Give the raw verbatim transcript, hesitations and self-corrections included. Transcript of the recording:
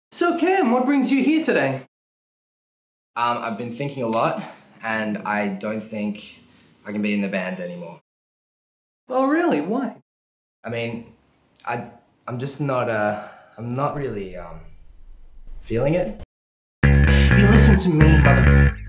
So Cam, what brings you here today? Um, I've been thinking a lot, and I don't think I can be in the band anymore. Oh really, why? I mean, I, I'm just not, uh, I'm not really, um, feeling it. You listen to me, mother...